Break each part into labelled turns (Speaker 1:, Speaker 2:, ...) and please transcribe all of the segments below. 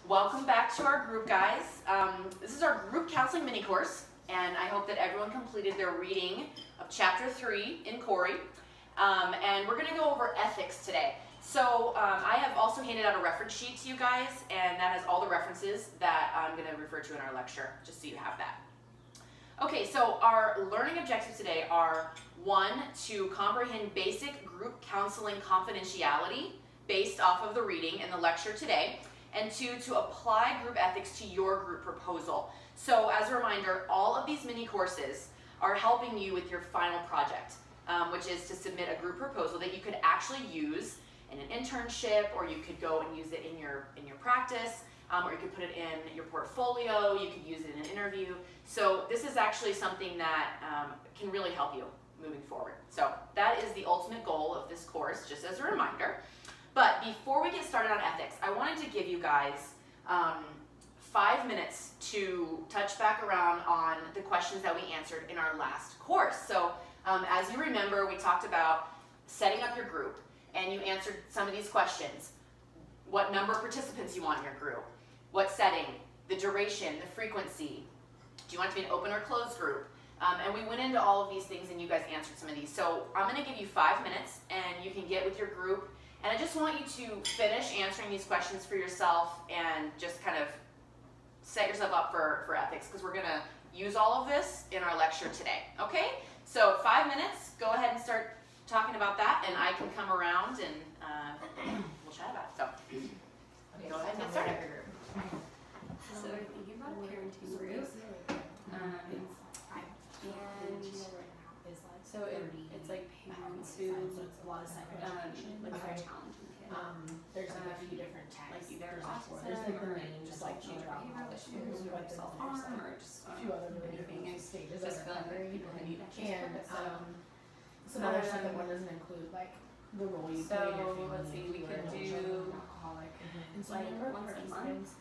Speaker 1: Welcome back to our group, guys. This is our group counseling mini course, and I hope that everyone completed their reading of chapter 3 in Corey. And we're going to go over ethics today. So I have also handed out a reference sheet to you guys, and that has all the references that I'm going to refer to in our lecture, just so you have that. Okay, so our learning objectives today are 1, to comprehend basic group counseling confidentiality based off of the reading in the lecture today, and 2, to apply group ethics to your group proposal. So as a reminder, all of these mini courses are helping you with your final project, which is to submit a group proposal that you could actually use in an internship, or you could go and use it in your practice, or you could put it in your portfolio, you could use it in an interview. So this is actually something that can really help you moving forward. So that is the ultimate goal of this course, just as a reminder. But before we get started on ethics, I wanted to give you guys 5 minutes to touch back around on the questions that we answered in our last course. So as you remember, we talked about setting up your group, and you answered some of these questions. What number of participants you want in your group, what setting, the duration, the frequency, do you want it to be an open or closed group? And we went into all of these things, and you guys answered some of these. So I'm going to give you 5 minutes, and you can get with your group. And I just want you to finish answering these questions for yourself and just kind of set yourself up for ethics, because we're going to use all of this in our lecture today. Okay? So 5 minutes, go ahead and start talking about that, and I can come around and we'll chat about it. So go ahead and get started.
Speaker 2: So we're thinking about a parenting group, and so it's like parents who like are challenging kids.
Speaker 3: There's like a few different tags.
Speaker 2: Like either autism,
Speaker 3: there's like the
Speaker 2: or
Speaker 3: main, just like
Speaker 2: change
Speaker 3: behavioral
Speaker 2: behavioral
Speaker 3: issues,
Speaker 2: issues, or self-harm, or just
Speaker 3: a few other really
Speaker 2: being
Speaker 3: different stages
Speaker 2: just
Speaker 3: of
Speaker 2: feeling like
Speaker 3: recovery.
Speaker 2: people who need extra
Speaker 3: And
Speaker 2: support.
Speaker 3: some other stuff that one doesn't include, like the role you
Speaker 2: So,
Speaker 3: play in your family.
Speaker 2: let's see, we
Speaker 3: if
Speaker 2: could
Speaker 3: you're an
Speaker 2: do,
Speaker 3: alcoholic. And so
Speaker 2: like,
Speaker 3: for
Speaker 2: once a
Speaker 3: participants,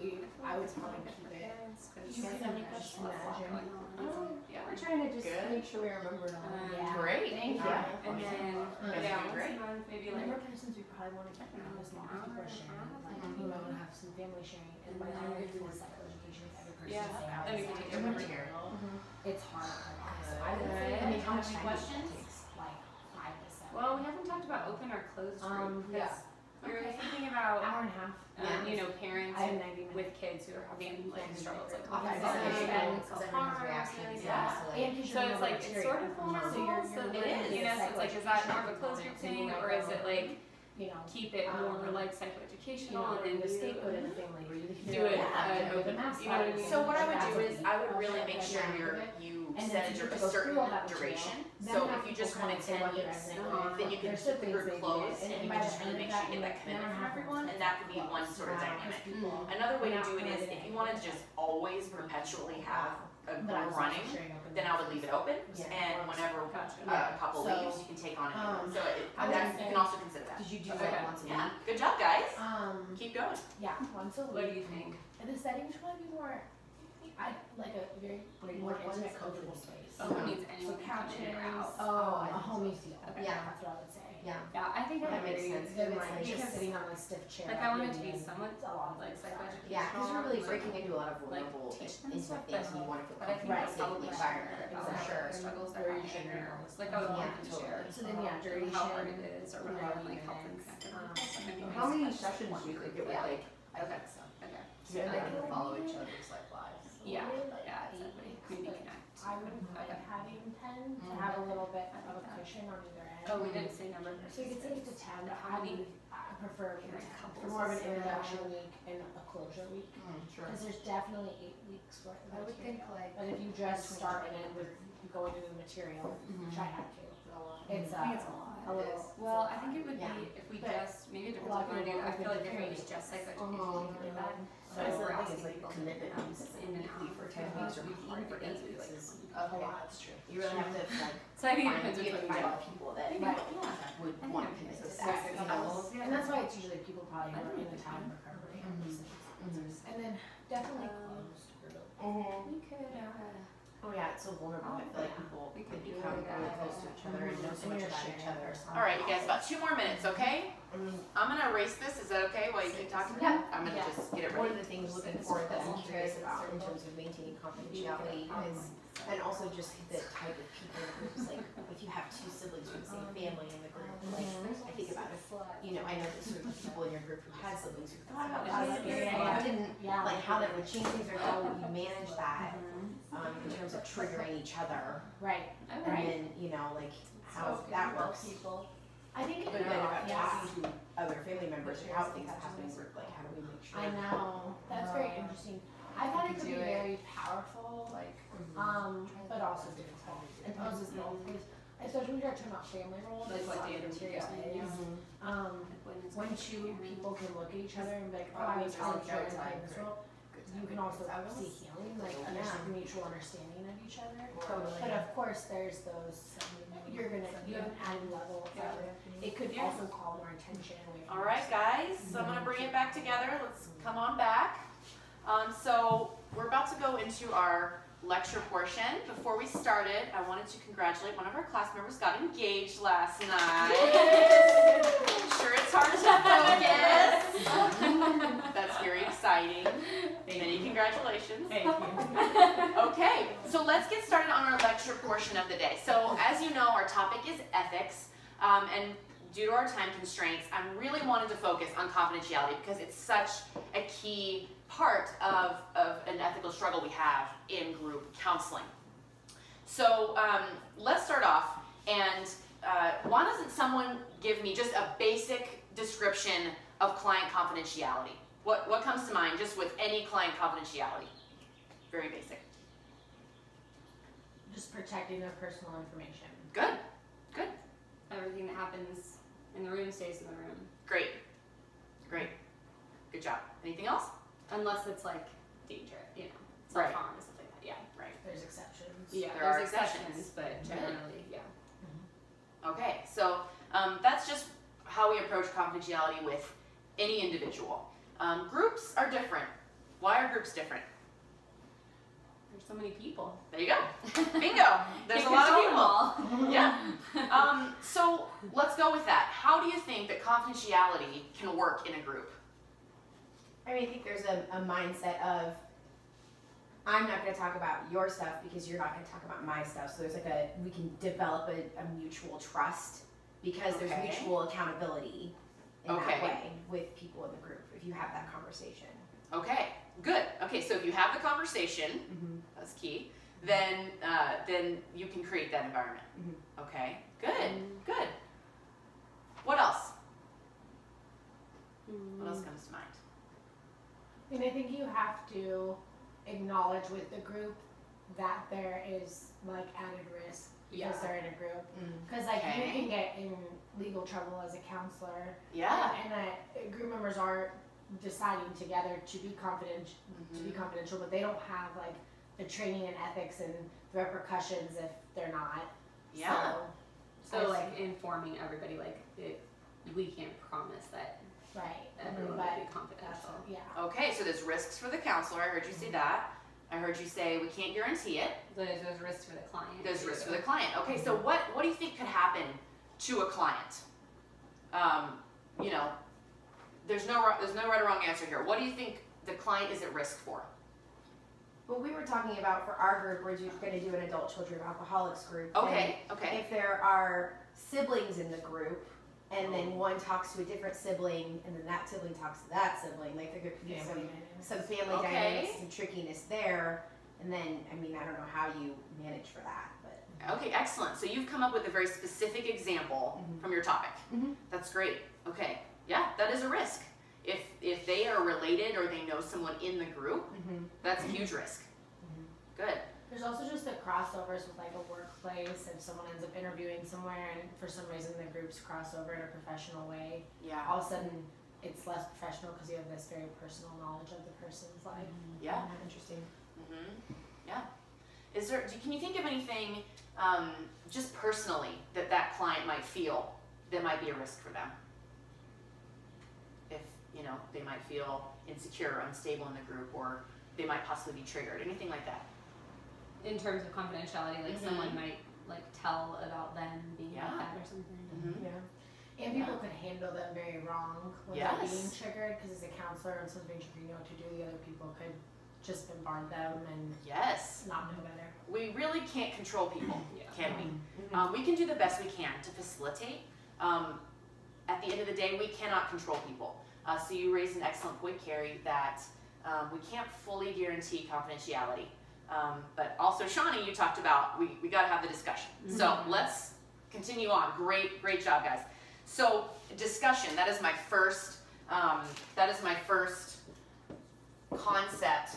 Speaker 3: I would probably keep it.
Speaker 2: You guys have any questions? Lots
Speaker 3: Imagine.
Speaker 2: going on. Yeah.
Speaker 3: We're trying to just
Speaker 1: Good.
Speaker 3: make sure we remember it all.
Speaker 2: Yeah.
Speaker 1: Great.
Speaker 3: Thank you.
Speaker 2: And then, yeah, once
Speaker 1: great.
Speaker 2: a month, maybe
Speaker 3: And
Speaker 2: like,
Speaker 3: for participants, we probably want to keep them as long as people are sharing. Like, we might want to have some family sharing. And by the time we get through the psychoeducation, every person
Speaker 2: Yeah.
Speaker 3: say how
Speaker 2: Then we can take
Speaker 3: it's
Speaker 2: a break.
Speaker 3: material. It's hard for us.
Speaker 1: Good.
Speaker 3: I would say, I mean, how much
Speaker 2: Any
Speaker 3: time
Speaker 2: questions?
Speaker 3: takes? Like 5 to 7.
Speaker 2: well, we haven't talked about open or closed group.
Speaker 3: Yeah.
Speaker 2: We were
Speaker 1: Okay.
Speaker 2: thinking about,
Speaker 3: Hour and a half.
Speaker 2: you know, parents
Speaker 3: I have 90 minutes.
Speaker 2: with kids who are having like struggles like
Speaker 3: Okay,
Speaker 2: autism,
Speaker 3: so
Speaker 2: self-harm,
Speaker 3: reactions.
Speaker 2: yeah.
Speaker 3: And 'cause
Speaker 2: So
Speaker 3: you're
Speaker 2: it's
Speaker 3: more
Speaker 2: like, it's
Speaker 3: material.
Speaker 2: sort of vulnerable,
Speaker 3: So you're
Speaker 2: so
Speaker 3: learning
Speaker 2: that, you know, so it's like, is that more of a closed group thing, or is it like,
Speaker 3: you know,
Speaker 2: keep it more like
Speaker 3: you
Speaker 2: psychoeducational
Speaker 3: know,
Speaker 2: and then
Speaker 3: the
Speaker 2: do
Speaker 3: scapegoat in the family where you
Speaker 2: do it open, you know what I mean?
Speaker 1: So what I would do is I would really make sure you
Speaker 3: And
Speaker 1: set
Speaker 3: then
Speaker 1: a
Speaker 3: to go
Speaker 1: certain
Speaker 3: through all that material,
Speaker 1: duration.
Speaker 3: then
Speaker 1: So
Speaker 3: have
Speaker 1: if you
Speaker 3: people
Speaker 1: just
Speaker 3: come
Speaker 1: wanted
Speaker 3: and say
Speaker 1: 10
Speaker 3: what they're
Speaker 1: weeks,
Speaker 3: resonating with.
Speaker 1: then you could
Speaker 3: There's
Speaker 1: keep the
Speaker 3: things
Speaker 1: group
Speaker 3: they do,
Speaker 1: closed, and you
Speaker 3: by
Speaker 1: could
Speaker 3: the
Speaker 1: just really
Speaker 3: end of
Speaker 1: make sure you get
Speaker 3: that,
Speaker 1: that commitment from
Speaker 3: have
Speaker 1: everyone,
Speaker 3: people
Speaker 1: and that could be
Speaker 3: close.
Speaker 1: one sort of
Speaker 3: Yeah,
Speaker 1: dynamic.
Speaker 3: people
Speaker 1: Another way to
Speaker 3: not
Speaker 1: do it is,
Speaker 3: committed
Speaker 1: if you wanted to just always perpetually have a
Speaker 3: But I
Speaker 1: group
Speaker 3: was
Speaker 1: running,
Speaker 3: also sharing open
Speaker 1: then I would leave it open,
Speaker 3: Yeah.
Speaker 1: and whenever
Speaker 2: Gotcha.
Speaker 1: a couple
Speaker 3: So,
Speaker 1: leaves, you can take on a new one. So
Speaker 3: I would
Speaker 1: you
Speaker 3: say-
Speaker 1: can also consider that.
Speaker 3: Did you do
Speaker 2: Okay.
Speaker 3: that once a week?
Speaker 1: Yeah, good job, guys. Keep going.
Speaker 3: Yeah, once a week.
Speaker 2: What do you think?
Speaker 3: And the setting should probably be more, I like a very more intimate, coachable space.
Speaker 2: Oh, it means anyone can come in or out.
Speaker 3: A homey feel.
Speaker 2: Okay.
Speaker 3: Yeah, that's what I would say.
Speaker 1: Yeah.
Speaker 2: Yeah, I think I
Speaker 1: That makes
Speaker 2: agree.
Speaker 1: sense.
Speaker 3: Than like
Speaker 2: Because,
Speaker 3: just sitting on a stiff chair.
Speaker 2: like, I want it to be
Speaker 3: reading.
Speaker 2: somewhat
Speaker 3: It's a lot of
Speaker 2: like
Speaker 3: stuff.
Speaker 2: psychoeducational.
Speaker 4: Yeah, because you're really
Speaker 2: like,
Speaker 4: breaking into a lot of
Speaker 2: like,
Speaker 4: vulnerable,
Speaker 2: teach them
Speaker 4: intimate
Speaker 2: stuff,
Speaker 4: things, and you want to feel
Speaker 2: but I think
Speaker 4: comfortable,
Speaker 2: that's
Speaker 4: safe
Speaker 2: probably
Speaker 4: environment.
Speaker 2: about
Speaker 4: For sure.
Speaker 2: the struggles they're
Speaker 3: Where you
Speaker 2: having,
Speaker 3: should
Speaker 2: or
Speaker 3: know.
Speaker 2: like I would want
Speaker 4: Yeah,
Speaker 2: them to share.
Speaker 3: So then, yeah, duration.
Speaker 2: How hard it is, or whatever, and like help them connect with people. So maybe
Speaker 4: How many
Speaker 2: it's just
Speaker 4: sessions
Speaker 2: one
Speaker 4: do you think
Speaker 2: group.
Speaker 4: it would take?
Speaker 1: I think so.
Speaker 2: Okay.
Speaker 4: So they can follow each other's like lives.
Speaker 2: Yeah, yeah, exactly. Maybe connect.
Speaker 3: I wouldn't mind
Speaker 2: Okay.
Speaker 3: having 10 to have a little bit of a cushion on either end.
Speaker 2: Oh, we didn't say number.
Speaker 3: So you could say it's a 10, but
Speaker 2: How many
Speaker 3: I prefer
Speaker 2: parent couples
Speaker 3: more of an
Speaker 2: is there?
Speaker 3: introduction week and a closure week.
Speaker 4: Sure.
Speaker 3: Because there's definitely 8 weeks worth of
Speaker 4: I would think
Speaker 3: material.
Speaker 4: like.
Speaker 3: But if you just start and end with going into the material, which I have to, it's
Speaker 2: I think it's a lot.
Speaker 3: a little.
Speaker 2: Well, I think it would
Speaker 4: Yeah.
Speaker 2: be if we
Speaker 3: But
Speaker 2: just maybe it
Speaker 3: a
Speaker 2: depends
Speaker 3: lot
Speaker 2: what we want to
Speaker 3: of
Speaker 2: do.
Speaker 3: people
Speaker 2: I feel like if
Speaker 3: work
Speaker 2: it
Speaker 3: with
Speaker 2: was just psychoeducation,
Speaker 3: Uh-huh.
Speaker 2: we could do that.
Speaker 4: So
Speaker 2: But if
Speaker 4: it's
Speaker 2: we're
Speaker 4: like
Speaker 2: asking
Speaker 4: it's
Speaker 2: people to
Speaker 4: commitment
Speaker 2: come
Speaker 4: pieces
Speaker 2: in and out for 10 weeks,
Speaker 4: or
Speaker 2: we
Speaker 4: hard
Speaker 2: can
Speaker 4: for
Speaker 2: for
Speaker 4: 8
Speaker 2: like
Speaker 4: weeks.
Speaker 1: Okay.
Speaker 4: Yeah, that's true. You really have to like
Speaker 2: So I think it
Speaker 4: find
Speaker 2: depends
Speaker 4: you
Speaker 2: which
Speaker 4: have
Speaker 2: one
Speaker 4: to
Speaker 2: you
Speaker 4: find
Speaker 2: do.
Speaker 4: people that
Speaker 3: Right.
Speaker 4: would
Speaker 2: I think
Speaker 4: want to
Speaker 2: I'm
Speaker 4: commit to
Speaker 2: connected.
Speaker 4: that.
Speaker 2: Six couples, yeah.
Speaker 3: And that's why it's usually people probably who are in the time of recovery and those things. And then definitely closed group.
Speaker 2: We could,
Speaker 4: Oh yeah, it's so vulnerable. I feel like people
Speaker 2: We
Speaker 4: could
Speaker 2: could do
Speaker 4: become
Speaker 2: that.
Speaker 4: really close to each other and know so much about each other.
Speaker 1: All right, you guys, about 2 more minutes, okay? I'm gonna erase this. Is that okay while you keep talking?
Speaker 2: Yeah.
Speaker 1: I'm gonna just get it
Speaker 4: One of
Speaker 1: ready.
Speaker 4: the things looking forward that I'm curious about in terms of maintaining confidentiality is, and also just the type of people in the group is like, if you have 2 siblings from the same family in the group, like, I think about it. You know, I know there's sort of people in your group who had siblings who thought about this, but didn't, like how that would change things or how you manage that in terms of triggering each other.
Speaker 3: Right.
Speaker 4: And then, you know, like how that works.
Speaker 3: I think
Speaker 4: But then about
Speaker 3: yeah.
Speaker 4: talking to other family members or how things happen in group, like how do we make sure?
Speaker 3: I know. That's very interesting. I thought it could be very powerful, but also difficult. It poses both ways. Especially when you start talking about family roles.
Speaker 2: Like what Dan
Speaker 3: Dan
Speaker 2: Interior is.
Speaker 3: When 2 people can look at each other and be like, oh, I was really sure in this role, you can also see healing, like mutual understanding of each other. But of course, there's those, you have an added level of, it could also call more attention away from
Speaker 1: All right, guys, so I'm gonna bring it back together. Let's come on back. So we're about to go into our lecture portion. Before we started, I wanted to congratulate one of our class members got engaged last night. Sure, it's hard to focus. That's very exciting. Many congratulations.
Speaker 2: Thank you.
Speaker 1: Okay, so let's get started on our lecture portion of the day. So as you know, our topic is ethics, and due to our time constraints, I really wanted to focus on confidentiality because it's such a key part of an ethical struggle we have in group counseling. So let's start off, and why doesn't someone give me just a basic description of client confidentiality? What comes to mind just with any client confidentiality? Very basic.
Speaker 3: just protecting their personal information.
Speaker 1: Good, good,
Speaker 2: Everything that happens in the room stays in the room.
Speaker 1: great, great. Good job. Anything else?
Speaker 2: Unless it's like danger, you know,
Speaker 1: Right.
Speaker 2: self-harm or something like that. Yeah.
Speaker 1: Right.
Speaker 3: There's exceptions.
Speaker 2: Yeah,
Speaker 1: There are
Speaker 2: there's
Speaker 1: exceptions.
Speaker 2: but generally, yeah.
Speaker 1: Okay, so that's just how we approach confidentiality with any individual. Groups are different. Why are groups different?
Speaker 2: There's so many people.
Speaker 1: There you go. Bingo. There's a lot of people. Yeah. So let's go with that. How do you think that confidentiality can work in a group?
Speaker 4: I mean, I think there's a mindset of, I'm not going to talk about your stuff because you're not going to talk about my stuff. So there's like we can develop a mutual trust because there's
Speaker 1: Okay.
Speaker 4: mutual accountability in
Speaker 1: Okay.
Speaker 4: that way with people in the group if you have that conversation.
Speaker 1: Okay, good. Okay, so if you have the conversation, that's key, then you can create that environment. Okay, good, good. What else? What else comes to mind?
Speaker 3: I mean, I think you have to acknowledge with the group that there is like added risk because
Speaker 2: Yeah.
Speaker 3: they're in a group. Because like you
Speaker 1: Okay.
Speaker 3: can get in legal trouble as a counselor,
Speaker 1: Yeah.
Speaker 3: and group members are deciding together to be confidential, but they don't have like the training and ethics and the repercussions if they're not.
Speaker 1: Yeah.
Speaker 2: So like informing everybody, like we can't promise that
Speaker 3: So, right.
Speaker 2: everyone
Speaker 3: But
Speaker 2: will be confidential.
Speaker 3: yeah.
Speaker 1: Okay, so there's risks for the counselor. I heard you say that. I heard you say we can't guarantee it.
Speaker 2: There's risks for the client.
Speaker 1: There's
Speaker 2: too.
Speaker 1: risks for the client. Okay, so what do you think could happen to a client? You know, there's no right or wrong answer here. What do you think the client is at risk for?
Speaker 4: Well, we were talking about for our group, we're going to do an adult children of alcoholics group.
Speaker 1: Okay,
Speaker 4: And
Speaker 1: okay.
Speaker 4: if there are siblings in the group, and then one talks to a different sibling, and then that sibling talks to that sibling, like there could be some family
Speaker 1: Okay.
Speaker 4: dynamics and trickiness there. And then, I mean, I don't know how you manage for that, but.
Speaker 1: Okay, excellent. So you've come up with a very specific example from your topic. That's great. Okay, yeah, that is a risk. If they are related or they know someone in the group, that's a huge risk. Good.
Speaker 3: There's also just the crossovers with like a workplace if someone ends up interviewing somewhere and for some reason the groups cross over in a professional way.
Speaker 1: Yeah.
Speaker 3: All of a sudden it's less professional because you have this very personal knowledge of the person's life.
Speaker 1: Yeah.
Speaker 4: Interesting.
Speaker 1: Yeah. Can you think of anything just personally that client might feel that might be a risk for them? If, you know, they might feel insecure or unstable in the group, or they might possibly be triggered, anything like that.
Speaker 2: in terms of confidentiality, like someone might like tell about them being like that or something.
Speaker 3: Yeah. And people could handle them very wrong when they're being triggered, because as a counselor and someone's being triggered, you know what to do. The other people could just bombard them and not know better.
Speaker 1: We really can't control people, can we? We can do the best we can to facilitate. At the end of the day, we cannot control people. So you raised an excellent point, Carrie, that we can't fully guarantee confidentiality. But also, Shawnee, you talked about we got to have the discussion. So let's continue on. Great job, guys. So discussion. That is my first. Concept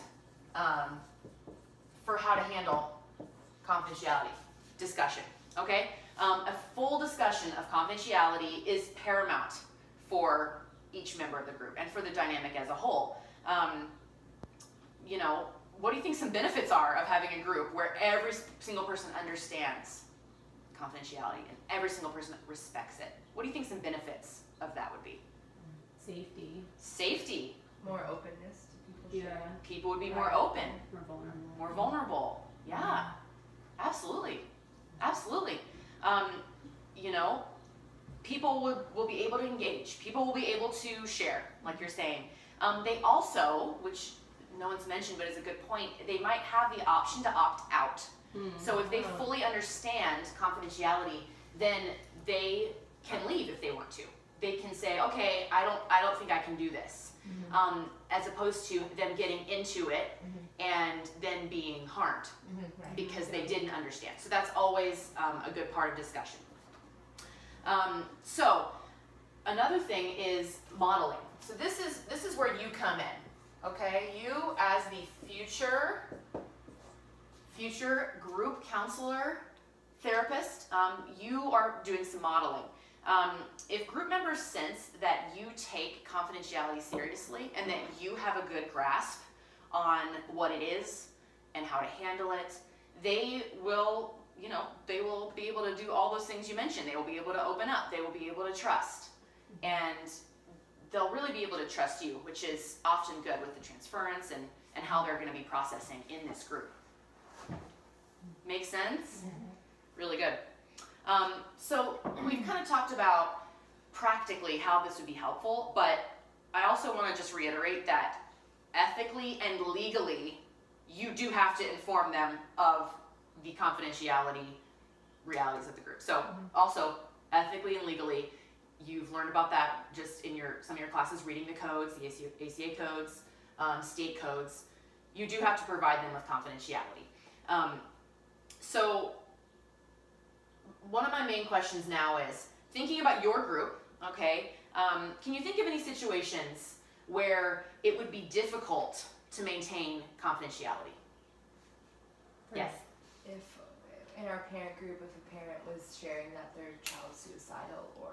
Speaker 1: for how to handle confidentiality. Discussion. Okay. A full discussion of confidentiality is paramount for each member of the group and for the dynamic as a whole. You know, what do you think some benefits are of having a group where every single person understands confidentiality and every single person respects it? What do you think some benefits of that would be?
Speaker 2: Safety.
Speaker 1: Safety.
Speaker 4: More openness to people.
Speaker 2: Yeah.
Speaker 1: People would be more open.
Speaker 2: More vulnerable.
Speaker 1: More vulnerable. Yeah. Absolutely. Absolutely. You know, people will be able to engage. People will be able to share, like you're saying. They also, which no one's mentioned, but is a good point, they might have the option to opt out. So if they fully understand confidentiality, then they can leave if they want to. They can say, okay, I don't think I can do this. As opposed to them getting into it and then being harmed because they didn't understand. So that's always a good part of discussion. So another thing is modeling. So this is where you come in, okay? You as the future group counselor, therapist, you are doing some modeling. If group members sense that you take confidentiality seriously and that you have a good grasp on what it is and how to handle it, they will, you know, they will be able to do all those things you mentioned. They will be able to open up. They will be able to trust. And they'll really be able to trust you, which is often good with the transference and how they're going to be processing in this group. Make sense? Really good. So we've kind of talked about practically how this would be helpful, but I also want to just reiterate that ethically and legally, you do have to inform them of the confidentiality realities of the group. So also ethically and legally, you've learned about that just in some of your classes, reading the codes, the ACA codes, state codes. You do have to provide them with confidentiality. So one of my main questions now is, thinking about your group, okay, can you think of any situations where it would be difficult to maintain confidentiality? Yes.
Speaker 4: If in our parent group, if a parent was sharing that their child's suicidal or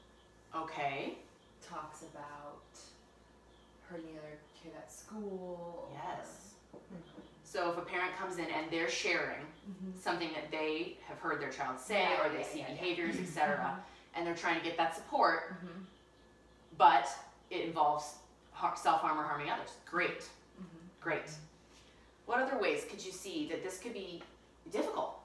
Speaker 4: talks about hurting another kid at school.
Speaker 1: Yes. So if a parent comes in and they're sharing something that they have heard their child say or they see behaviors, etc., and they're trying to get that support, but it involves self-harm or harming others. Great. Great. What other ways could you see that this could be difficult?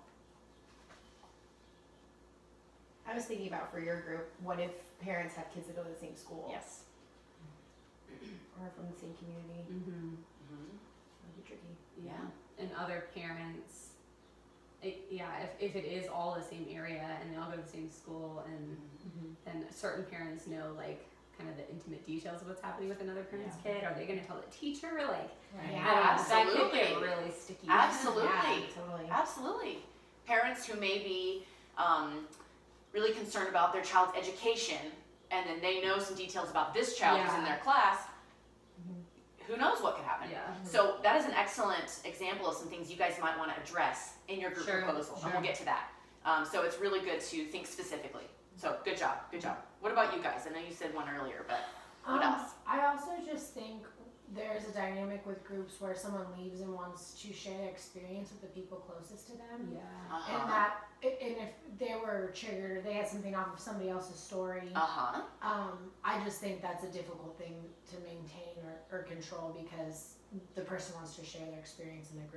Speaker 4: I was thinking about for your group, what if parents have kids that go to the same school?
Speaker 1: Yes.
Speaker 4: Or from the same community? That'd be tricky.
Speaker 2: Yeah. And other parents, if it is all the same area and they all go to the same school, and then certain parents know like kind of the intimate details of what's happening with another parent's kid. Are they going to tell the teacher? Like, that could get really sticky.
Speaker 1: Absolutely.
Speaker 4: Yeah, totally.
Speaker 1: Absolutely. Parents who may be really concerned about their child's education, and then they know some details about this child who's in their class, who knows what could happen. So that is an excellent example of some things you guys might want to address in your group proposal, and we'll get to that. So it's really good to think specifically. So good job, good job. What about you guys? I know you said one earlier, but what else?
Speaker 3: I also just think there's a dynamic with groups where someone leaves and wants to share their experience with the people closest to them. And if they were triggered, they had something off of somebody else's story. I just think that's a difficult thing to maintain or control because the person wants to share their experience in the group.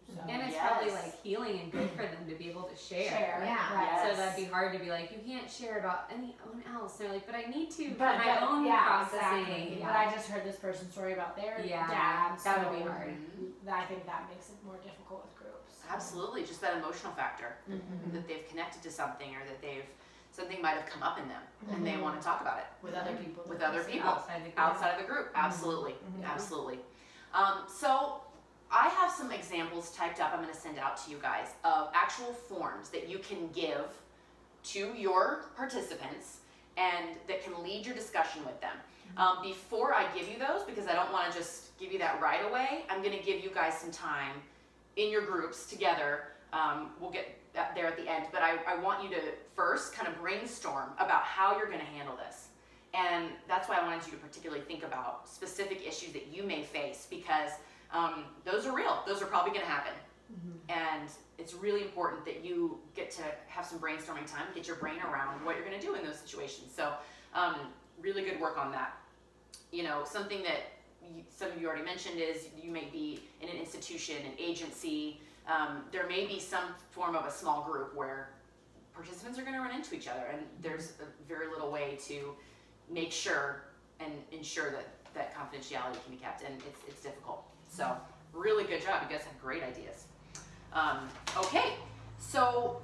Speaker 3: So.
Speaker 2: And it's
Speaker 1: Yes.
Speaker 2: probably like healing and good for them to be able to share.
Speaker 4: Yeah.
Speaker 3: Right.
Speaker 2: So that'd be hard to be like, you can't share about anyone else. And they're like, but I need to for
Speaker 3: But
Speaker 2: my own processing.
Speaker 3: Exactly. But I just heard this person's story about their
Speaker 2: Yeah,
Speaker 3: dad.
Speaker 2: that
Speaker 3: so
Speaker 2: would be hard.
Speaker 3: I think that makes it more difficult with groups.
Speaker 1: Absolutely, just that emotional factor that they've connected to something, or that something might have come up in them and they want to talk about it
Speaker 4: With other people.
Speaker 1: with other people
Speaker 2: Outside the group.
Speaker 1: outside of the group. Absolutely, absolutely. So I have some examples typed up I'm going to send out to you guys of actual forms that you can give to your participants and that can lead your discussion with them. Before I give you those, because I don't want to just give you that right away, I'm going to give you guys some time in your groups together. We'll get there at the end, but I want you to first kind of brainstorm about how you're going to handle this. And that's why I wanted you to particularly think about specific issues that you may face, because those are real. Those are probably going to happen. And it's really important that you get to have some brainstorming time, get your brain around what you're going to do in those situations. So really good work on that. You know, something that some of you already mentioned is you may be in an institution, an agency. There may be some form of a small group where participants are going to run into each other, and there's a very little way to make sure and ensure that confidentiality can be kept, and it's difficult. So really good job. You guys have great ideas. Okay, so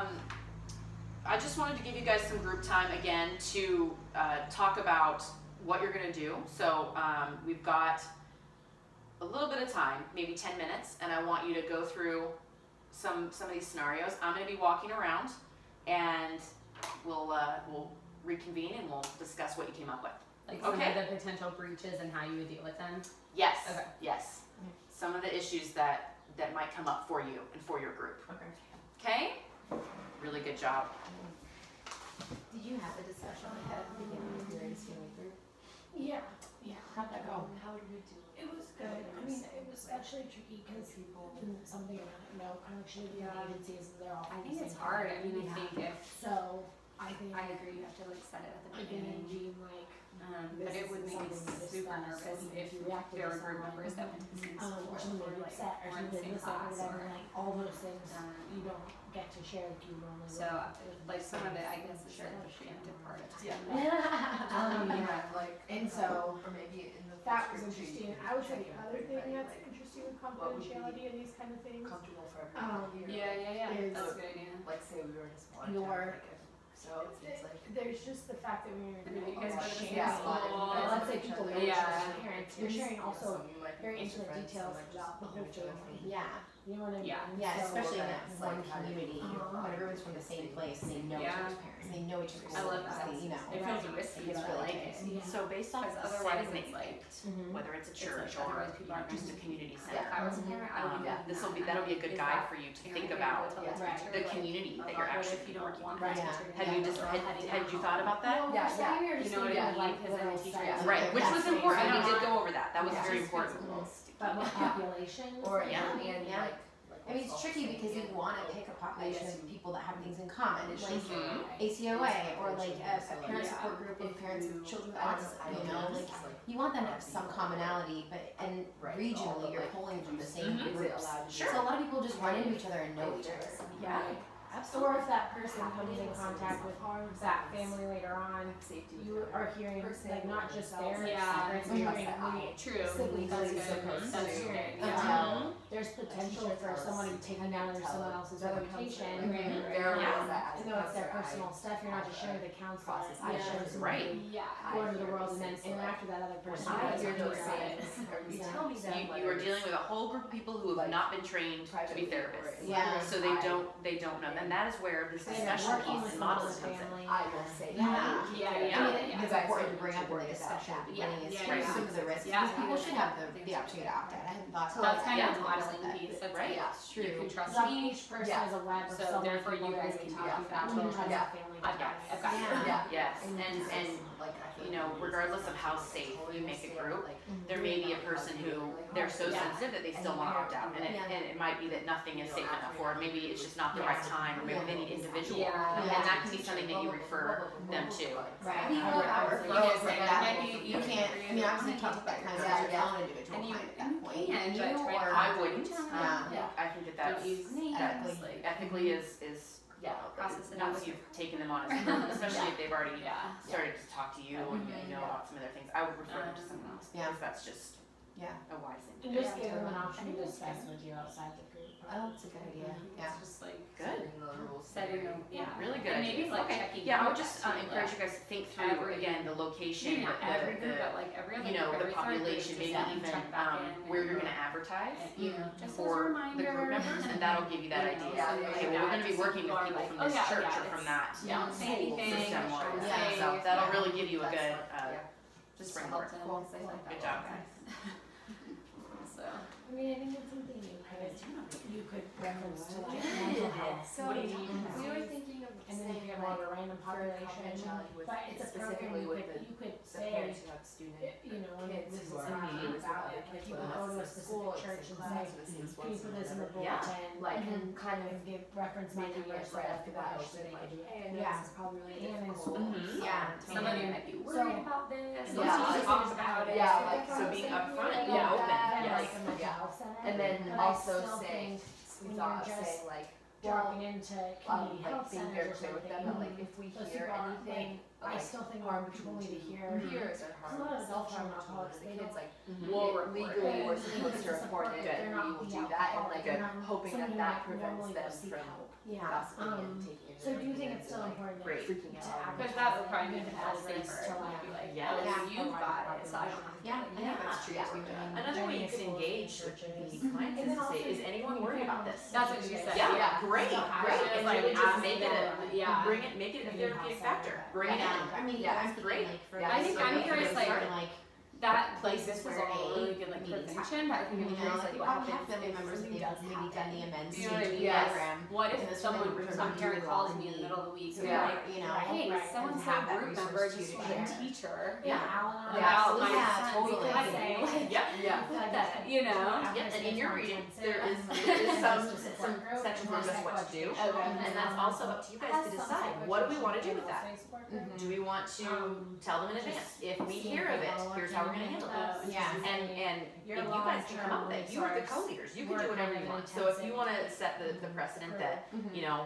Speaker 1: I just wanted to give you guys some group time again to talk about what you're going to do. So we've got a little bit of time, maybe 10 minutes, and I want you to go through some of these scenarios. I'm going to be walking around, and we'll reconvene and we'll discuss what you came up with.
Speaker 2: Like some of the potential breaches and how you would deal with them.
Speaker 1: Yes.
Speaker 2: Okay.
Speaker 1: Yes. Some of the issues that might come up for you and for your group. Okay? Really good job.
Speaker 4: Did you have a discussion ahead of the beginning of your family group?
Speaker 3: Yeah. How'd that go?
Speaker 4: How did we do?
Speaker 3: It was good. I mean, it was actually tricky because something about it, connection to the agencies, they're all.
Speaker 2: I think it's hard. I mean, I think if
Speaker 3: So I think
Speaker 2: I agree, you have to like set it at the beginning.
Speaker 3: being like.
Speaker 2: But it would make me super nervous if there were group members that went to the same school
Speaker 3: Or something
Speaker 2: or like
Speaker 3: upset, or
Speaker 2: were in the
Speaker 3: something
Speaker 2: same class
Speaker 3: whatever,
Speaker 2: or
Speaker 3: like all those things you don't get to share like you normally
Speaker 2: so
Speaker 3: would.
Speaker 2: like some of it I guess is the preemptive part of it.
Speaker 3: And so
Speaker 4: Or maybe in the.
Speaker 3: that was interesting. I would say the other thing that's interesting with confidentiality and these kind of things.
Speaker 4: Comfortable for everyone.
Speaker 2: Yeah.
Speaker 3: Is
Speaker 2: That's a good idea.
Speaker 4: Like say we were in a small
Speaker 3: Your-
Speaker 4: town, so it's like.
Speaker 3: There's just the fact that when
Speaker 2: And then you
Speaker 3: you're
Speaker 2: guys go to the same
Speaker 3: sharing,
Speaker 2: school.
Speaker 3: let's say people know each
Speaker 2: Yeah.
Speaker 3: other's parents, you're sharing also very intimate details about the whole family.
Speaker 4: Yeah.
Speaker 3: You know what I mean?
Speaker 2: Yeah.
Speaker 4: Yeah,
Speaker 3: So-
Speaker 4: especially in that one community, when everyone's from the same place and they know each
Speaker 2: Yeah.
Speaker 4: other's parents, they know each other's
Speaker 2: I love
Speaker 4: siblings,
Speaker 2: that.
Speaker 4: they, you know.
Speaker 2: It feels risky,
Speaker 4: It's
Speaker 2: but I
Speaker 4: really
Speaker 2: like
Speaker 4: good.
Speaker 2: it.
Speaker 1: So based off
Speaker 2: Because
Speaker 1: the
Speaker 2: otherwise
Speaker 1: setting that
Speaker 2: it's
Speaker 1: you
Speaker 2: like,
Speaker 1: picked, whether it's a
Speaker 2: it's
Speaker 1: church
Speaker 2: like
Speaker 1: or
Speaker 2: otherwise people aren't
Speaker 1: just a community
Speaker 2: if
Speaker 1: center,
Speaker 2: I was a parent, I would be
Speaker 1: that'll be a good guide for you to think about the community that you're actually
Speaker 2: if you don't
Speaker 1: working
Speaker 2: want
Speaker 1: with.
Speaker 2: the
Speaker 3: Right.
Speaker 2: teacher to
Speaker 1: Have
Speaker 2: be
Speaker 1: you
Speaker 2: able
Speaker 1: just
Speaker 2: to
Speaker 1: had you thought about that?
Speaker 3: Well,
Speaker 4: Yeah,
Speaker 3: for some you're
Speaker 2: You
Speaker 3: just
Speaker 2: know what I
Speaker 3: thinking
Speaker 2: mean?
Speaker 3: like
Speaker 2: Because then
Speaker 3: little
Speaker 2: the teacher
Speaker 3: sites.
Speaker 2: has
Speaker 1: Right, which was
Speaker 2: Yeah.
Speaker 1: important. We
Speaker 2: Yeah.
Speaker 1: did go over that. That was
Speaker 3: Yeah.
Speaker 1: very important.
Speaker 3: But more population.
Speaker 4: Or,
Speaker 1: Yeah.
Speaker 4: and like, I mean, it's tricky because you want to pick a population of people that have things in common, like ACOA or like a parent support group of parents of children with autism, you know, like you want them to have some commonality, but and regionally you're pulling from the same groups.
Speaker 1: Sure.
Speaker 4: So a lot of people just run into each other and know each other.
Speaker 3: Yeah. Or if that person comes in contact with that family later on, you are hearing like not just their experience, you're hearing maybe
Speaker 2: True.
Speaker 3: siblings
Speaker 2: That's
Speaker 3: who's
Speaker 2: good.
Speaker 3: supposed
Speaker 2: That's
Speaker 3: to
Speaker 2: good.
Speaker 3: until there's potential for someone to be taking down someone else's reputation. You know, it's their personal stuff. You're not just sharing with the counselor. I share with
Speaker 1: Right.
Speaker 3: somebody
Speaker 2: Yeah.
Speaker 3: going to the world and then interact with that other person.
Speaker 4: I
Speaker 3: Because
Speaker 4: hear
Speaker 3: you're
Speaker 4: those
Speaker 3: about
Speaker 4: sayings.
Speaker 3: it.
Speaker 4: You
Speaker 3: Yeah.
Speaker 4: tell me
Speaker 1: So you are dealing with a whole group of people who have not been trained to be therapists.
Speaker 4: Yeah.
Speaker 1: So they don't know, and that is where this
Speaker 3: They're
Speaker 1: discussion
Speaker 3: working
Speaker 1: piece
Speaker 3: with
Speaker 1: and
Speaker 3: someone
Speaker 1: modeling
Speaker 3: in the
Speaker 1: comes in.
Speaker 3: family.
Speaker 4: I will say
Speaker 3: Yeah.
Speaker 4: that.
Speaker 2: Yeah.
Speaker 4: I mean,
Speaker 2: Yeah.
Speaker 4: it's important to bring up in the discussion at the beginning is
Speaker 2: Yeah.
Speaker 4: some of the risks,
Speaker 2: Yeah.
Speaker 4: because people should have the opportunity to opt out. I hadn't thought.
Speaker 2: So that's kind
Speaker 1: Yeah.
Speaker 2: of the modeling piece. That's
Speaker 1: Right.
Speaker 2: like,
Speaker 4: Yeah, it's
Speaker 2: you
Speaker 4: true.
Speaker 2: can trust
Speaker 3: Like
Speaker 2: me.
Speaker 3: each person
Speaker 4: Yeah.
Speaker 3: is a web of
Speaker 2: So
Speaker 3: someone
Speaker 2: therefore
Speaker 3: people
Speaker 2: you guys
Speaker 3: are
Speaker 2: can be
Speaker 3: talking
Speaker 2: off
Speaker 3: about.
Speaker 2: children.
Speaker 3: Each has
Speaker 4: Yeah.
Speaker 3: a family
Speaker 2: I've got
Speaker 3: dynamic.
Speaker 2: it. I've got it.
Speaker 4: Yeah.
Speaker 1: Yes, and you know, regardless of how safe you make a group, there may be a person who they're so sensitive that they still want to opt out, and it might be that nothing is safe enough, or maybe it's just not the right time, or maybe they need individual,
Speaker 2: Yeah.
Speaker 1: and that can be something that you refer them to.
Speaker 4: Right.
Speaker 3: I would
Speaker 4: Our
Speaker 3: say
Speaker 4: referrals
Speaker 2: that
Speaker 4: like
Speaker 2: might
Speaker 4: that,
Speaker 2: be
Speaker 4: you can't, I mean, mean, obviously talk about that kind of as your own individual
Speaker 2: And you,
Speaker 4: client at that
Speaker 2: and you
Speaker 4: point.
Speaker 2: can,
Speaker 4: You
Speaker 2: but try
Speaker 4: or
Speaker 2: not
Speaker 1: I
Speaker 2: to.
Speaker 1: wouldn't.
Speaker 4: Yeah.
Speaker 1: I think that that's
Speaker 2: Don't use names, like,
Speaker 1: ethically is
Speaker 2: process it
Speaker 1: once
Speaker 2: out.
Speaker 1: you've taken them on as a group, especially if they've already
Speaker 2: Yeah.
Speaker 1: started to talk to you and you know about some of their things, I would refer them to someone else
Speaker 4: Yeah.
Speaker 1: because that's just
Speaker 4: Yeah.
Speaker 1: a wise thing to
Speaker 3: And
Speaker 1: do.
Speaker 3: just give them an
Speaker 2: totally.
Speaker 3: option to discuss with you outside the group.
Speaker 4: Oh, that's a good idea. Yeah.
Speaker 2: It's just like
Speaker 1: Good.
Speaker 2: setting them,
Speaker 1: Really good
Speaker 2: And maybe
Speaker 1: idea.
Speaker 2: like
Speaker 1: Okay.
Speaker 2: checking.
Speaker 1: Yeah, I would
Speaker 2: out
Speaker 1: just
Speaker 2: that too,
Speaker 1: encourage
Speaker 2: like,
Speaker 1: you guys to think through
Speaker 2: every-
Speaker 1: again the location,
Speaker 2: maybe not every group, but like every other
Speaker 1: you know,
Speaker 2: group,
Speaker 1: the
Speaker 2: every third group,
Speaker 1: population,
Speaker 2: just
Speaker 1: maybe
Speaker 2: have them
Speaker 1: even
Speaker 2: check back in
Speaker 1: where
Speaker 2: and,
Speaker 1: you're going to advertise
Speaker 2: you know, just as a
Speaker 1: for the
Speaker 2: reminder.
Speaker 1: group members, and that'll give you that
Speaker 2: You know,
Speaker 1: idea.
Speaker 2: something
Speaker 1: Okay,
Speaker 2: like
Speaker 1: well, we're
Speaker 2: that,
Speaker 1: going to be
Speaker 2: just so
Speaker 1: working
Speaker 2: people
Speaker 1: with
Speaker 2: are
Speaker 1: people
Speaker 2: like,
Speaker 1: from
Speaker 2: oh,
Speaker 1: this
Speaker 2: yeah,
Speaker 1: church
Speaker 2: yeah,
Speaker 1: or from
Speaker 2: it's-
Speaker 1: that
Speaker 2: don't say
Speaker 1: school
Speaker 2: anything,
Speaker 1: system or
Speaker 2: don't
Speaker 4: Yeah,
Speaker 2: say,
Speaker 1: so that'll
Speaker 2: yeah.
Speaker 1: really give you a
Speaker 4: That's
Speaker 1: good
Speaker 2: Just
Speaker 1: springboard.
Speaker 2: help them,
Speaker 4: Cool.
Speaker 2: things like that.
Speaker 1: Good job,
Speaker 2: guys. So,
Speaker 3: I mean, I think it's something you could reference to like
Speaker 1: Good.
Speaker 3: mental health.
Speaker 5: So
Speaker 1: What do you need?
Speaker 5: we were thinking of
Speaker 3: And then if
Speaker 5: saying
Speaker 3: you have more
Speaker 5: like
Speaker 3: of a random
Speaker 5: for
Speaker 3: population,
Speaker 5: confidentiality with
Speaker 3: but it's a program
Speaker 5: specifically with the
Speaker 3: you could
Speaker 5: the
Speaker 3: say,
Speaker 5: parents who have student
Speaker 3: you know, when
Speaker 5: kids
Speaker 3: this is
Speaker 5: who are
Speaker 3: not
Speaker 5: in need
Speaker 3: about it,
Speaker 5: as
Speaker 3: like you
Speaker 5: well.
Speaker 3: could go to a
Speaker 5: It's
Speaker 3: specific
Speaker 5: school,
Speaker 3: church
Speaker 5: it's
Speaker 3: and
Speaker 5: a
Speaker 3: say,
Speaker 5: class, this is
Speaker 3: can you put this in the
Speaker 1: Yeah.
Speaker 3: bulletin?
Speaker 5: like
Speaker 3: and
Speaker 5: kind of
Speaker 3: and give reference my
Speaker 5: making
Speaker 3: numbers
Speaker 5: it
Speaker 3: so
Speaker 5: right
Speaker 3: that
Speaker 5: after
Speaker 3: people
Speaker 5: that
Speaker 3: actually
Speaker 5: open,
Speaker 3: they
Speaker 5: like,
Speaker 3: can do it.
Speaker 5: hey, I know
Speaker 3: Yeah.
Speaker 5: this is probably really
Speaker 3: And in
Speaker 5: difficult.
Speaker 1: Mhm.
Speaker 4: Yeah.
Speaker 2: some of you might be worried
Speaker 3: So-
Speaker 2: about this,
Speaker 3: So
Speaker 2: let's
Speaker 3: it's
Speaker 2: just talk about it.
Speaker 5: Yeah, like,
Speaker 1: so being upfront and
Speaker 5: Yeah.
Speaker 1: open,
Speaker 3: Yeah,
Speaker 1: yes.
Speaker 3: like a mental
Speaker 5: Yeah.
Speaker 3: health center.
Speaker 5: And then
Speaker 3: But I
Speaker 5: also
Speaker 3: still
Speaker 5: saying,
Speaker 3: think
Speaker 5: we
Speaker 3: when
Speaker 5: thought of
Speaker 3: you're just
Speaker 5: saying like,
Speaker 3: walking into community
Speaker 5: like
Speaker 3: health
Speaker 5: being
Speaker 3: centers
Speaker 5: very
Speaker 3: or
Speaker 5: clear with
Speaker 3: something.
Speaker 5: them, that like if we
Speaker 3: Those
Speaker 5: hear
Speaker 3: people aren't,
Speaker 5: anything,
Speaker 3: I
Speaker 5: like
Speaker 3: still think
Speaker 5: harm
Speaker 3: people need to hear.
Speaker 5: peers or
Speaker 3: A
Speaker 5: harm
Speaker 3: lot of
Speaker 5: self-harm
Speaker 3: self-harm alcoholics,
Speaker 5: the
Speaker 3: they
Speaker 5: kids,
Speaker 3: don't-
Speaker 5: like
Speaker 1: Mhm.
Speaker 2: We'll report
Speaker 5: legally
Speaker 2: it.
Speaker 5: we're supposed to report it,
Speaker 3: They're
Speaker 5: and
Speaker 3: not
Speaker 5: we will
Speaker 3: the
Speaker 5: do that, and
Speaker 3: alcoholic,
Speaker 5: like
Speaker 3: they're not
Speaker 5: hoping
Speaker 3: someone
Speaker 5: that
Speaker 3: who
Speaker 5: that
Speaker 3: might
Speaker 5: prevents
Speaker 3: normally
Speaker 5: them
Speaker 3: go seek
Speaker 5: from
Speaker 3: help. Yeah,
Speaker 5: gossiping and taking it
Speaker 3: so I do think
Speaker 5: and
Speaker 3: it's still
Speaker 5: like,
Speaker 3: important
Speaker 1: Great.
Speaker 5: freaking
Speaker 3: to
Speaker 5: out.
Speaker 2: Because that would probably
Speaker 3: advocate
Speaker 2: make it
Speaker 3: for
Speaker 2: feel
Speaker 3: this
Speaker 2: safer.
Speaker 3: to
Speaker 2: Like,
Speaker 3: like,
Speaker 2: be like,
Speaker 1: Yeah.
Speaker 2: oh,
Speaker 3: Yeah.
Speaker 2: you've got it, so I don't have to.
Speaker 4: Yeah, I think that's true.
Speaker 5: Yeah.
Speaker 1: Another way you could engage with the clients is to say, is anyone worried about this?
Speaker 2: That's what she said.
Speaker 1: Yeah, great,
Speaker 3: Still
Speaker 1: great,
Speaker 3: have it.
Speaker 1: and
Speaker 2: Like,
Speaker 1: really just
Speaker 2: ask
Speaker 1: make it
Speaker 2: them, yeah.
Speaker 1: make it a therapeutic factor, bring it
Speaker 4: Yeah.
Speaker 1: in.
Speaker 4: I mean,
Speaker 5: Yeah,
Speaker 4: I'm
Speaker 1: it's
Speaker 4: thinking
Speaker 1: great.
Speaker 4: like for
Speaker 5: Yeah,
Speaker 2: I think I'm
Speaker 4: like,
Speaker 2: curious, like,
Speaker 4: like
Speaker 2: That
Speaker 4: places
Speaker 2: this was
Speaker 4: where
Speaker 2: all
Speaker 4: A
Speaker 2: really good like
Speaker 4: meetings
Speaker 2: prevention, but I think I'm
Speaker 4: you know,
Speaker 2: curious
Speaker 4: like
Speaker 2: like what
Speaker 4: probably have
Speaker 2: happens
Speaker 4: family
Speaker 2: if
Speaker 4: members that
Speaker 2: something
Speaker 4: they've
Speaker 2: does
Speaker 4: maybe done the
Speaker 2: happen.
Speaker 4: amends
Speaker 2: You know what I mean?
Speaker 5: Yes.
Speaker 4: program.
Speaker 2: What
Speaker 4: And
Speaker 2: if
Speaker 4: this
Speaker 2: some
Speaker 4: woman
Speaker 2: parent
Speaker 4: really
Speaker 2: calls
Speaker 4: well
Speaker 2: me in the
Speaker 4: need-
Speaker 2: middle of the week and
Speaker 5: Yeah.
Speaker 2: like,
Speaker 4: you know,
Speaker 2: hey,
Speaker 3: right,
Speaker 2: so and
Speaker 4: and
Speaker 2: so
Speaker 4: have that
Speaker 2: group
Speaker 4: resource
Speaker 2: member
Speaker 4: to
Speaker 2: just
Speaker 4: share.
Speaker 2: told a teacher
Speaker 3: Yeah, Alan.
Speaker 2: about my
Speaker 4: Yeah,
Speaker 2: son's
Speaker 4: totally.
Speaker 2: wedding.
Speaker 3: Say,
Speaker 2: Like,
Speaker 1: Yep.
Speaker 5: Yeah.
Speaker 2: put that, you know.
Speaker 1: Yep, and in your reading, there is some sections where just what to do,
Speaker 2: Okay.
Speaker 1: and that's also up to you guys to decide, what do we want to do with that?
Speaker 4: Mhm.
Speaker 1: Do we want to tell them in advance, if we hear of it, here's how we're gonna handle it?
Speaker 4: Yeah.
Speaker 1: And if you guys can come up with it, you are the co-leaders, you can do whatever you want. So if you wanna set the precedent that, you know,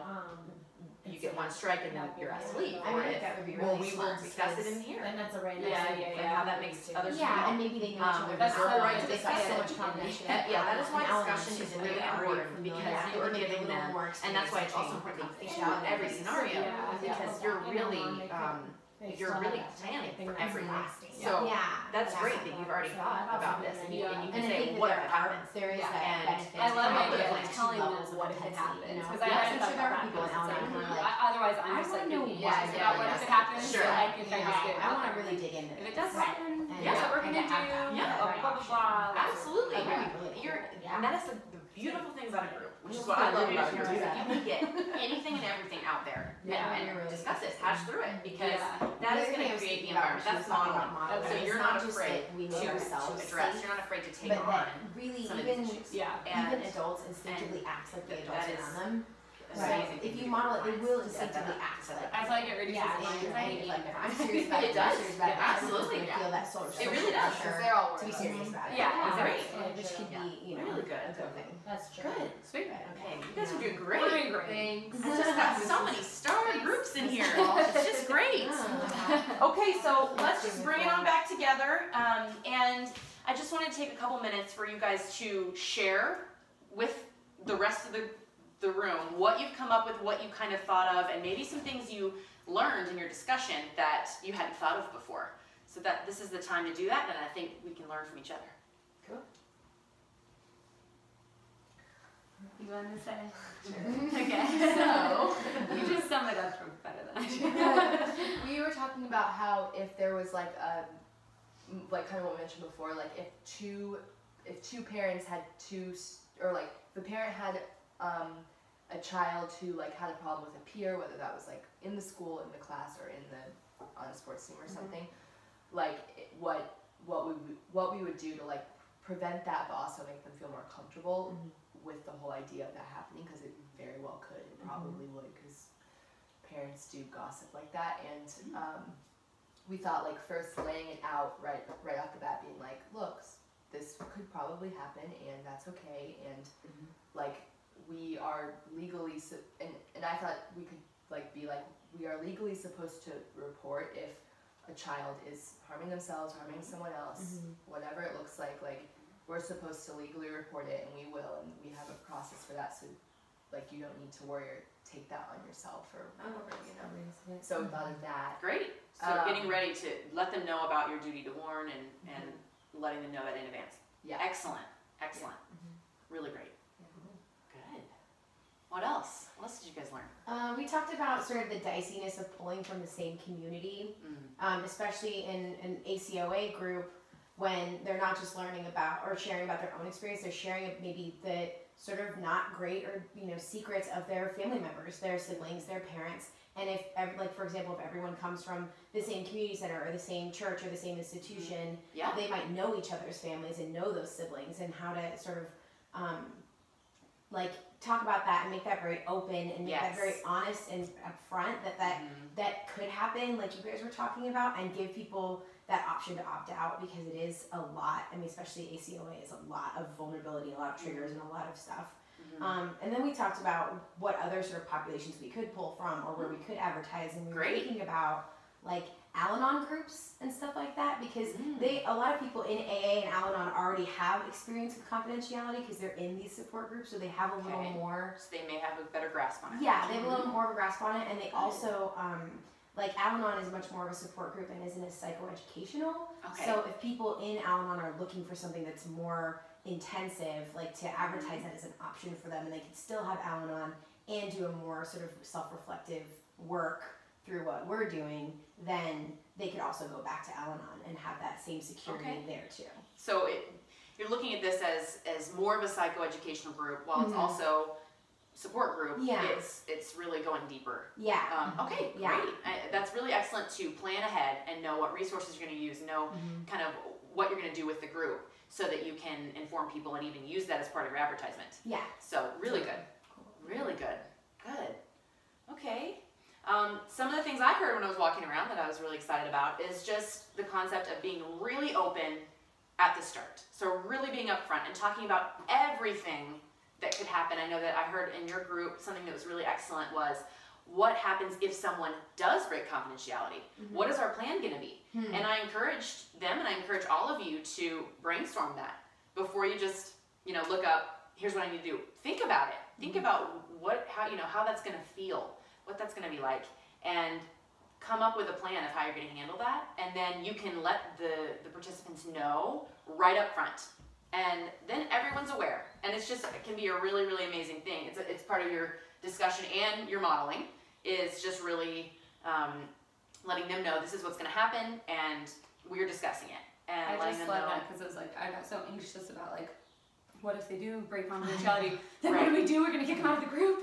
Speaker 1: you get one strike and then you're asked to leave,
Speaker 4: I
Speaker 1: or
Speaker 4: think
Speaker 1: if,
Speaker 4: that would be
Speaker 1: well,
Speaker 4: really
Speaker 1: we will
Speaker 4: smart
Speaker 1: discuss it
Speaker 4: because-
Speaker 1: in here.
Speaker 3: Then that's a random.
Speaker 2: Yeah,
Speaker 3: thing.
Speaker 2: yeah,
Speaker 1: And
Speaker 2: yeah.
Speaker 1: how that makes others
Speaker 4: Yeah,
Speaker 1: feel.
Speaker 4: and maybe they know each other.
Speaker 2: That's
Speaker 1: Reserve
Speaker 2: so
Speaker 1: right to
Speaker 2: good.
Speaker 1: discuss
Speaker 2: That's
Speaker 1: it.
Speaker 2: such a combination.
Speaker 1: Yeah, that is why
Speaker 4: And Alan
Speaker 1: discussion
Speaker 4: just
Speaker 1: is really
Speaker 4: very
Speaker 1: important,
Speaker 4: familiar.
Speaker 1: because you are
Speaker 4: They
Speaker 1: giving
Speaker 4: get a little
Speaker 1: them,
Speaker 4: more
Speaker 1: and that's why it's also
Speaker 4: experience
Speaker 1: important to
Speaker 4: taking
Speaker 1: think about every
Speaker 4: things.
Speaker 1: scenario,
Speaker 2: Yeah.
Speaker 1: because you're really, you're really planning for everything. So
Speaker 4: Yeah.
Speaker 1: that's
Speaker 4: yeah.
Speaker 1: great that you've already thought about this, and you can
Speaker 4: And I
Speaker 1: say,
Speaker 4: think that
Speaker 1: what if it
Speaker 4: there are,
Speaker 1: happens?
Speaker 4: there is
Speaker 2: Yeah.
Speaker 4: that
Speaker 1: And
Speaker 4: benefit.
Speaker 2: I love
Speaker 4: to
Speaker 2: the
Speaker 4: having
Speaker 2: idea of
Speaker 4: like
Speaker 2: like
Speaker 4: two
Speaker 2: telling
Speaker 4: levels
Speaker 2: them
Speaker 4: of
Speaker 2: what if it
Speaker 4: intensity,
Speaker 2: happens,
Speaker 4: you know?
Speaker 2: because I
Speaker 4: Yeah,
Speaker 2: hadn't
Speaker 4: so
Speaker 2: thought
Speaker 4: there are
Speaker 2: about
Speaker 4: people
Speaker 2: that.
Speaker 4: in Allen who are like,
Speaker 2: Otherwise, I'm
Speaker 4: I
Speaker 2: just like
Speaker 4: wanna know
Speaker 2: thinking,
Speaker 4: why
Speaker 2: yes,
Speaker 4: they're
Speaker 2: about what
Speaker 4: doing
Speaker 2: if it
Speaker 4: this.
Speaker 2: happens,
Speaker 1: Sure.
Speaker 2: like if I just get
Speaker 4: I want to really dig into
Speaker 2: if
Speaker 4: this.
Speaker 2: it does
Speaker 4: Right.
Speaker 2: happen,
Speaker 4: And-
Speaker 2: here's what we're
Speaker 4: and
Speaker 2: gonna
Speaker 4: to have
Speaker 2: do,
Speaker 4: that
Speaker 1: Yeah.
Speaker 2: blah, blah, blah, blah.
Speaker 1: Absolutely,
Speaker 4: Okay.
Speaker 1: and that is the beautiful things about a group, which is what I love about a group, is that you can get anything and everything out there,
Speaker 4: Yeah.
Speaker 1: and discuss it, hash through it, because
Speaker 2: Yeah.
Speaker 1: that is
Speaker 4: The other thing I
Speaker 1: gonna
Speaker 4: was
Speaker 1: create the
Speaker 4: thinking about
Speaker 1: environment,
Speaker 4: when
Speaker 1: that's
Speaker 4: she was talking about
Speaker 1: modeling.
Speaker 4: modeling,
Speaker 1: So
Speaker 4: it's
Speaker 1: you're
Speaker 4: not
Speaker 1: not
Speaker 4: just
Speaker 1: afraid
Speaker 4: that we
Speaker 1: to
Speaker 4: know ourselves
Speaker 1: address,
Speaker 4: safe,
Speaker 1: you're not afraid to take
Speaker 4: but
Speaker 1: on
Speaker 4: that really
Speaker 1: some of these
Speaker 4: even
Speaker 1: issues.
Speaker 2: Yeah.
Speaker 1: And
Speaker 4: even adults instinctively act like the
Speaker 1: that
Speaker 4: adults
Speaker 1: is
Speaker 4: around them.
Speaker 1: it's
Speaker 4: So
Speaker 1: amazing
Speaker 4: if
Speaker 1: thing
Speaker 4: you
Speaker 1: to
Speaker 4: model it,
Speaker 1: do.
Speaker 4: they will
Speaker 1: Set that
Speaker 4: instinctively
Speaker 1: up,
Speaker 4: act
Speaker 1: set
Speaker 4: like
Speaker 1: that
Speaker 2: I feel like it reduces
Speaker 4: yeah,
Speaker 2: my
Speaker 4: and
Speaker 2: anxiety.
Speaker 4: like if I'm serious about
Speaker 1: It
Speaker 4: it,
Speaker 1: does.
Speaker 4: I'm serious about it.
Speaker 1: Absolutely.
Speaker 4: I feel that sort of
Speaker 1: It really
Speaker 4: social
Speaker 1: does.
Speaker 4: pressure
Speaker 5: They're all
Speaker 4: to be
Speaker 5: worried.
Speaker 4: serious about it.
Speaker 2: Yeah,
Speaker 1: exactly.
Speaker 4: Which could be, you know,
Speaker 1: Really good.
Speaker 4: a good thing.
Speaker 3: That's true.
Speaker 1: Good.
Speaker 2: Sweet.
Speaker 1: Okay, you guys are doing
Speaker 2: We're
Speaker 1: great.
Speaker 2: doing great.
Speaker 1: I just got so many star groups in here. It's just great. Okay, so let's just bring it on back together. And I just wanted to take a couple minutes for you guys to share with the rest of the room what you've come up with, what you kind of thought of, and maybe some things you learned in your discussion that you hadn't thought of before. So that this is the time to do that, and I think we can learn from each other.
Speaker 2: Cool. You want to say? Okay.
Speaker 5: So,
Speaker 2: You just sum it up for better than I do.
Speaker 5: we were talking about how if there was like like kind of what we mentioned before, like if two parents had or like the parent had a child who like had a problem with a peer, whether that was like in the school, in the class, or on a sports team or something, like what we would do to like prevent that, but also make them feel more comfortable with the whole idea of that happening, because it very well could, it probably would, because parents do gossip like that, and we thought like first laying it out right off the bat, being like, look, this could probably happen, and that's okay, and like we are legally and I thought we could like be like, we are legally supposed to report if a child is harming themselves, harming someone else, whatever it looks like we're supposed to legally report it, and we will, and we have a process for that, so like you don't need to worry or take that on yourself or whatever, you know. So we thought of that.
Speaker 1: Great. So getting ready to let them know about your duty to warn and letting them know that in advance.
Speaker 5: Yeah.
Speaker 1: Excellent. Excellent. Really great. Good. What else? What else did you guys learn?
Speaker 3: We talked about sort of the diciness of pulling from the same community, especially in an ACOA group, when they're not just learning about or sharing about their own experience, they're sharing maybe the sort of not great or, you know, secrets of their family members, their siblings, their parents. And if, like, for example, if everyone comes from the same community center or the same church or the same institution, they might know each other's families and know those siblings, and how to sort of, like, talk about that and make that very open and make that very honest and upfront that could happen, like you guys were talking about, and give people that option to opt out, because it is a lot. I mean, especially ACOA is a lot of vulnerability, a lot of triggers, and a lot of stuff. And then we talked about what other sort of populations we could pull from, or where we could advertise, and we were thinking about like Al-Anon groups and stuff like that, because a lot of people in AA and Al-Anon already have experience with confidentiality because they're in these support groups, so they have a little more.
Speaker 1: So they may have a better grasp on it.
Speaker 3: Yeah, they have a little more of a grasp on it, and they also like Al-Anon is much more of a support group and isn't as psychoeducational. So if people in Al-Anon are looking for something that's more intensive, like to advertise that as an option for them, and they can still have Al-Anon and do a more sort of self-reflective work through what we're doing, then they could also go back to Al-Anon and have that same security there too.
Speaker 1: So you're looking at this as more of a psychoeducational group, while it's also support group. It's really going deeper. Okay, great. That's really excellent to plan ahead and know what resources you're going to use, know kind of what you're going to do with the group, so that you can inform people and even use that as part of your advertisement. So really good. Really good. Good. Okay. Some of the things I heard when I was walking around that I was really excited about is just the concept of being really open at the start. So really being upfront and talking about everything that could happen. I know that I heard in your group something that was really excellent was, what happens if someone does break confidentiality? What is our plan going to be? And I encouraged them, and I encourage all of you to brainstorm that before you just, you know, look up, here's what I need to do. Think about it. Think about how that's going to feel, what that's going to be like, and come up with a plan of how you're going to handle that. And then you can let the participants know right up front. And then everyone's aware. And it can be a really, really amazing thing. It's part of your discussion and your modeling, is just really letting them know this is what's going to happen, and we're discussing it. And
Speaker 2: I just love that, because it was like, I got so anxious about like, what if they do break confidentiality? Then what do we do? We're going to kick them out of the group.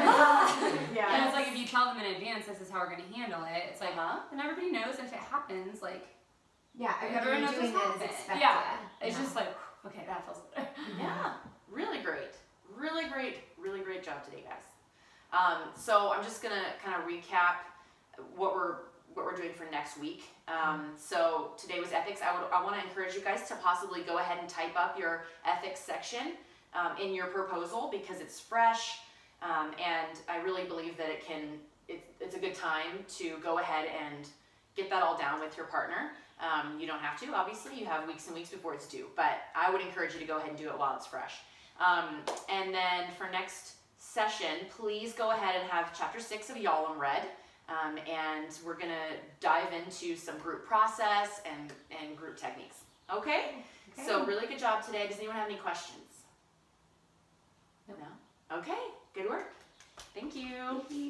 Speaker 2: And it's like, if you tell them in advance, this is how we're going to handle it. It's like, and everybody knows if it happens, like, everyone knows it's happening. It's just like, okay, that feels better.
Speaker 1: Really great. Really great. Really great job today, guys. So I'm just going to kind of recap what we're doing for next week. So today was ethics. I want to encourage you guys to possibly go ahead and type up your ethics section in your proposal, because it's fresh, and I really believe that it's a good time to go ahead and get that all down with your partner. You don't have to, obviously. You have weeks and weeks before it's due, but I would encourage you to go ahead and do it while it's fresh. And then for next session, please go ahead and have chapter 6 of Yalom read. And we're going to dive into some group process and group techniques. Okay? So really good job today. Does anyone have any questions? No? Okay. Good work. Thank you.